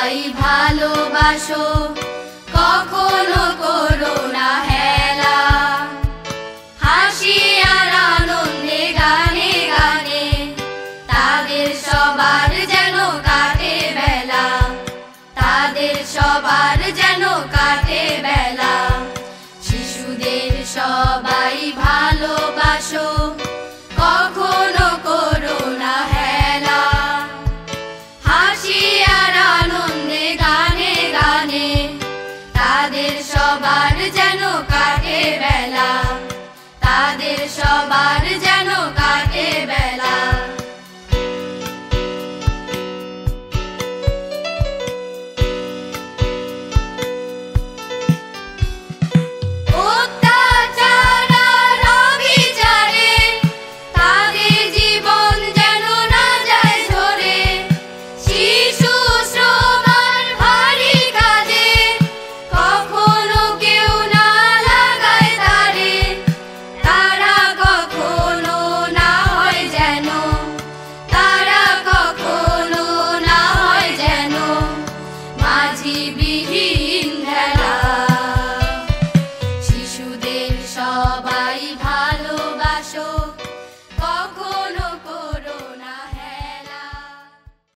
সবাই ভালোবাসো, কখনো করো না হেলা। হাসি আর আনন্দে গানে গানে তাদের সবার যেন কাটে বেলা, তাদের সবার যেন কাটে বেলা। শিশুদের সবাই ভালোবাসো, কখনো করো না হেলা। হাসি আর আনন্দে গানে গানে তাদের সবার যেন কাটে বেলা, তাদের সবার যেন কাটে বেলা। মাঝি বিহীন